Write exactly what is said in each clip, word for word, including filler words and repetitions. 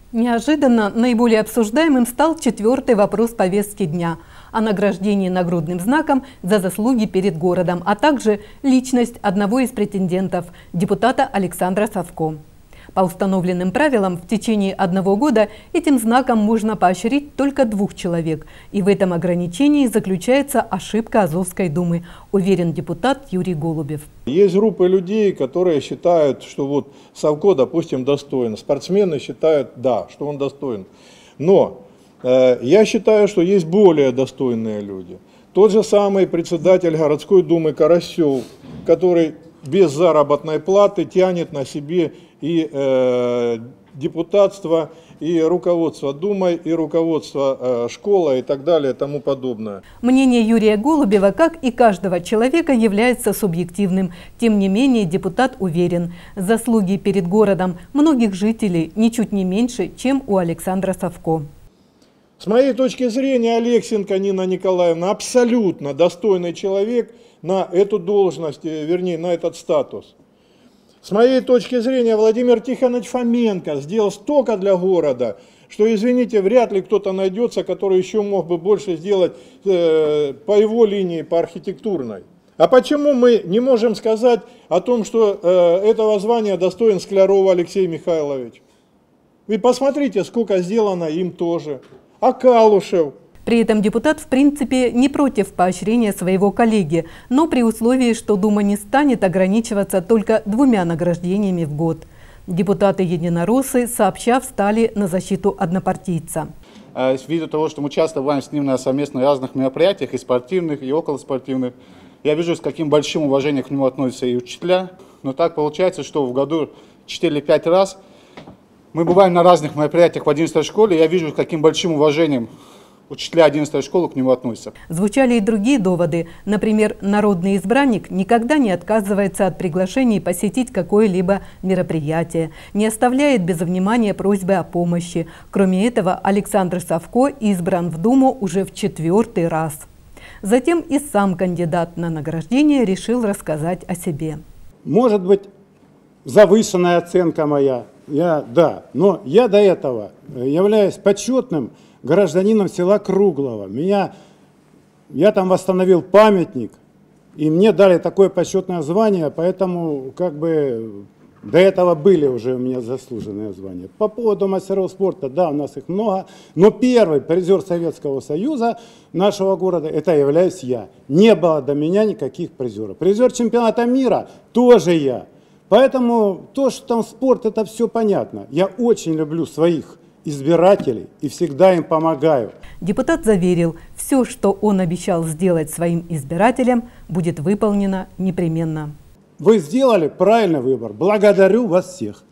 Неожиданно наиболее обсуждаемым стал четвертый вопрос повестки дня о награждении нагрудным знаком за заслуги перед городом, а также личность одного из претендентов – депутата Александра Савко. По установленным правилам, в течение одного года этим знаком можно поощрить только двух человек. И в этом ограничении заключается ошибка Азовской думы, уверен депутат Юрий Голубев. Есть группы людей, которые считают, что вот Савко, допустим, достоин. Спортсмены считают, да, что он достоин. Но э, я считаю, что есть более достойные люди. Тот же самый председатель городской думы Карасев, который без заработной платы тянет на себе и э, депутатство, и руководство Думой, и руководство э, школы и так далее и тому подобное. Мнение Юрия Голубева, как и каждого человека, является субъективным. Тем не менее, депутат уверен, заслуги перед городом многих жителей ничуть не меньше, чем у Александра Савко. С моей точки зрения, Алексенко Нина Николаевна абсолютно достойный человек на эту должность, вернее, на этот статус. С моей точки зрения, Владимир Тихонович Фоменко сделал столько для города, что, извините, вряд ли кто-то найдется, который еще мог бы больше сделать э, по его линии, по архитектурной. А почему мы не можем сказать о том, что э, этого звания достоин Скляров Алексей Михайлович? Вы посмотрите, сколько сделано им тоже. А Калушев? При этом депутат в принципе не против поощрения своего коллеги, но при условии, что Дума не станет ограничиваться только двумя награждениями в год. Депутаты-единороссы, сообща, встали на защиту однопартийца. Ввиду того, что мы часто бываем с ним на совместно разных мероприятиях, и спортивных, и околоспортивных, я вижу, с каким большим уважением к нему относятся и учителя. Но так получается, что в году четыре или пять раз мы бываем на разных мероприятиях в одиннадцатой школе, и я вижу, с каким большим уважением учителя одиннадцатой школы к нему относятся. Звучали и другие доводы. Например, народный избранник никогда не отказывается от приглашений посетить какое-либо мероприятие, не оставляет без внимания просьбы о помощи. Кроме этого, Александр Савко избран в Думу уже в четвертый раз. Затем и сам кандидат на награждение решил рассказать о себе. Может быть, завышенная оценка моя, я, да, но я до этого являюсь почетным гражданином села Круглого. Меня, я там восстановил памятник, и мне дали такое почетное звание, поэтому как бы до этого были уже у меня заслуженные звания. По поводу мастеров спорта, да, у нас их много, но первый призер Советского Союза нашего города, это являюсь я. Не было до меня никаких призеров. Призер чемпионата мира тоже я. Поэтому то, что там спорт, это все понятно. Я очень люблю своих избирателей и всегда им помогаю. Депутат заверил, все, что он обещал сделать своим избирателям, будет выполнено непременно. Вы сделали правильный выбор. Благодарю вас всех.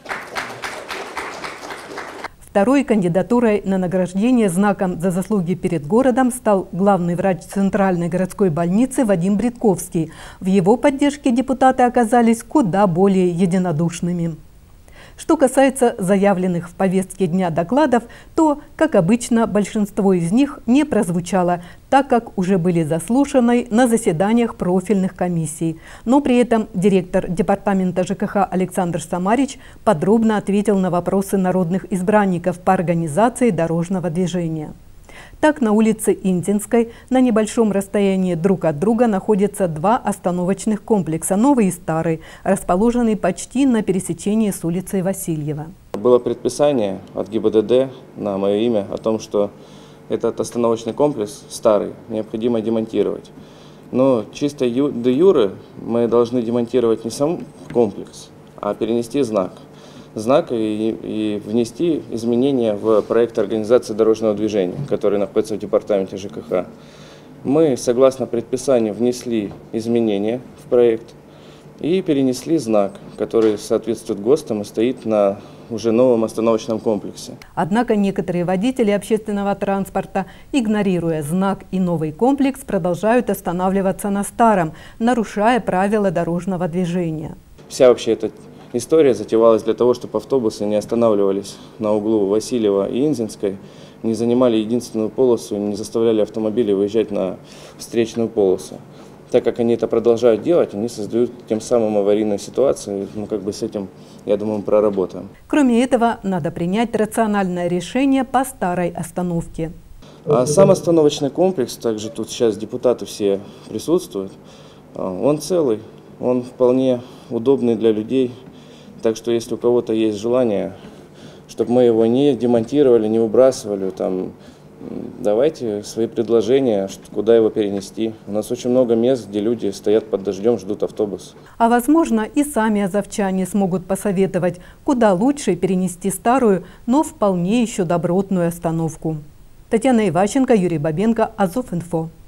Второй кандидатурой на награждение знаком за заслуги перед городом стал главный врач Центральной городской больницы Вадим Бритковский. В его поддержке депутаты оказались куда более единодушными. Что касается заявленных в повестке дня докладов, то, как обычно, большинство из них не прозвучало, так как уже были заслушаны на заседаниях профильных комиссий. Но при этом директор департамента ЖКХ Александр Самарич подробно ответил на вопросы народных избранников по организации дорожного движения. Так, на улице Инзинской на небольшом расстоянии друг от друга находятся два остановочных комплекса, новый и старый, расположенный почти на пересечении с улицей Васильева. Было предписание от ГИБДД на мое имя о том, что этот остановочный комплекс старый необходимо демонтировать. Но чисто де юре мы должны демонтировать не сам комплекс, а перенести знак. знак и, и внести изменения в проект организации дорожного движения, который находится в департаменте ЖКХ. Мы, согласно предписанию, внесли изменения в проект и перенесли знак, который соответствует ГОСТам и стоит на уже новом остановочном комплексе. Однако некоторые водители общественного транспорта, игнорируя знак и новый комплекс, продолжают останавливаться на старом, нарушая правила дорожного движения. Вся вообще эта история затевалась для того, чтобы автобусы не останавливались на углу Васильева и Инзинской, не занимали единственную полосу, не заставляли автомобили выезжать на встречную полосу. так как они это продолжают делать, они создают тем самым аварийную ситуацию. Ну, как бы с этим, я думаю, мы проработаем. Кроме этого, надо принять рациональное решение по старой остановке. А сам остановочный комплекс, также тут сейчас депутаты все присутствуют, он целый, он вполне удобный для людей. Так что если у кого-то есть желание, чтобы мы его не демонтировали, не выбрасывали, там, давайте свои предложения, куда его перенести. У нас очень много мест, где люди стоят под дождем, ждут автобус. А возможно, и сами азовчане смогут посоветовать, куда лучше перенести старую, но вполне еще добротную остановку. Татьяна Иващенко, Юрий Бабенко, Азов.Инфо.